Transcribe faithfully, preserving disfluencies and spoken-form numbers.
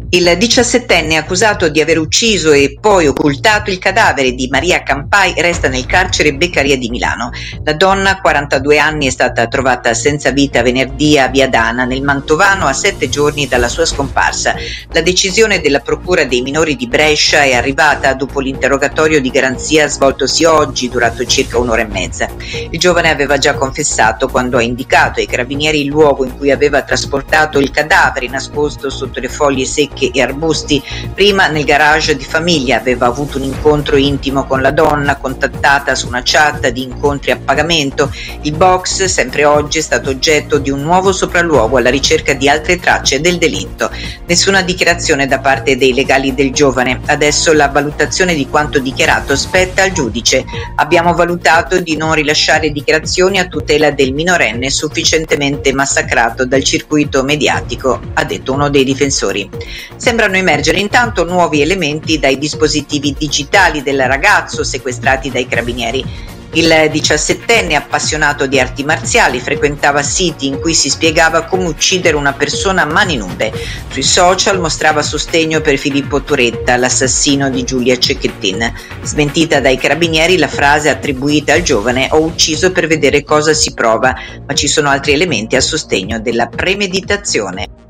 Il diciassettenne accusato di aver ucciso e poi occultato il cadavere di Maria Campai resta nel carcere Beccaria di Milano. La donna, quarantadue anni, è stata trovata senza vita venerdì a Via Dana, nel Mantovano, a sette giorni dalla sua scomparsa. La decisione della Procura dei minori di Brescia è arrivata dopo l'interrogatorio di garanzia svoltosi oggi, durato circa un'ora e mezza. Il giovane aveva già confessato quando ha indicato ai carabinieri il luogo in cui aveva trasportato il cadavere, nascosto sotto le foglie secche e arbusti. Prima nel garage di famiglia aveva avuto un incontro intimo con la donna, contattata su una chat di incontri a pagamento. Il box, sempre oggi, è stato oggetto di un nuovo sopralluogo alla ricerca di altre tracce del delitto. Nessuna dichiarazione da parte dei legali del giovane. Adesso la valutazione di quanto dichiarato spetta al giudice. Abbiamo valutato di non rilasciare dichiarazioni a tutela del minorenne sufficientemente massacrato dal circuito mediatico, ha detto uno dei difensori. Sembrano emergere intanto nuovi elementi dai dispositivi digitali del ragazzo sequestrati dai carabinieri. Il diciassettenne, appassionato di arti marziali, frequentava siti in cui si spiegava come uccidere una persona a mani nude. Sui social mostrava sostegno per Filippo Turetta, l'assassino di Giulia Cecchettin. Smentita dai carabinieri la frase attribuita al giovane: "Ho ucciso per vedere cosa si prova", ma ci sono altri elementi a sostegno della premeditazione.